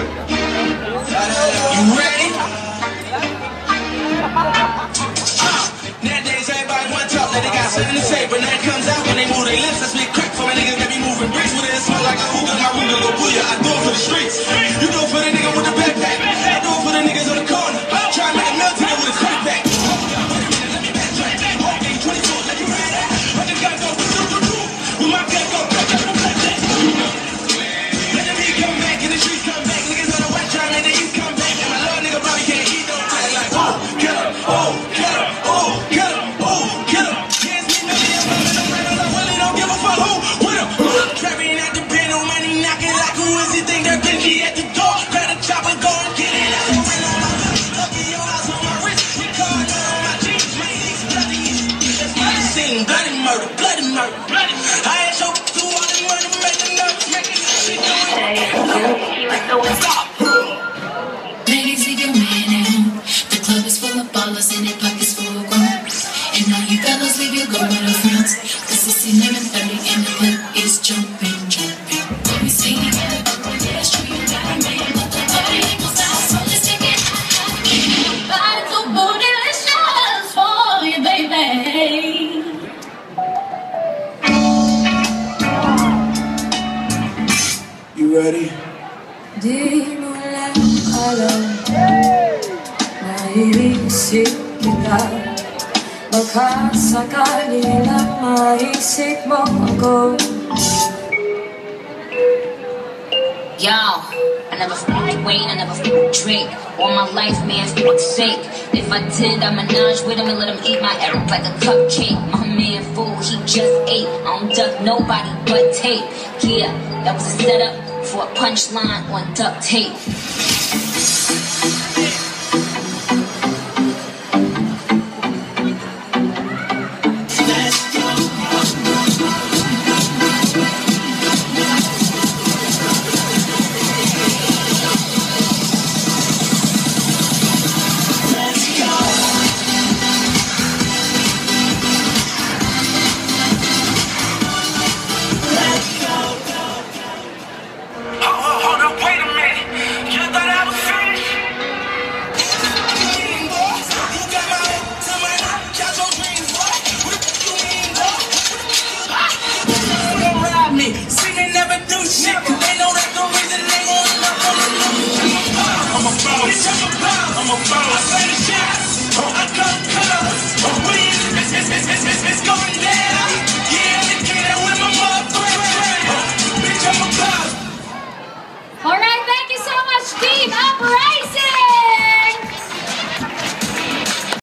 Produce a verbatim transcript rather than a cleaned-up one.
You ready? Nowadays everybody wanna talk that they got something to say, but nothing comes out when they move their lips. I spit crack for my niggas that be moving bricks with it. It smell like a hookah, my room go booyah. I do it for the streets. You do it for the nigga with the backpack. I do it for the niggas on the corner. Try to make a meal to them with a crack back. Let me backtrack. Walking twenty-four, let you ride that. I just gotta go do do do. With my gun go back up and back that. Let the heat come back and the streets come back. Niggas on the west trying to make the east come back. And my little nigga probably can't eat no time. Like oh, get him, oh, get him, oh, get him, oh, get him. Can't see me, I'm running around. I really don't give a fuck who with him. Trapping at the pen, no money knocking like who is he think they're Benji at the door? Grab a chopper, go and get it out. Bloody murder, bloody murder, bloody murder. I ain't so do all the murder, make the numbers, make it shit go. Ladies, leave your man at home. The club is full of ballers and their pockets full of grown. And all you fellas, leave your girl with her friends. Cause it's eleven thirty and the club is jumping, jumping. We sing it, yeah, it's true, you got a man, but the party ain't gon' stop, so let's take it. Body so bootylicious for you, baby. You ready? Di mo lang alam, naiisip kita. Baka sakali lang maisip mo ako. Yo, I never fucked Wayne, I never fucked Drake. All my life, man, for fuck's sake. If I did, I menage with him and let him eat my Eric like a cupcake. My man fool, he just ate. I don't duck nobody but tape. Yeah, that was a setup for a punchline on duct tape. I'm a boss. I'm a boss. I say the shots. I come.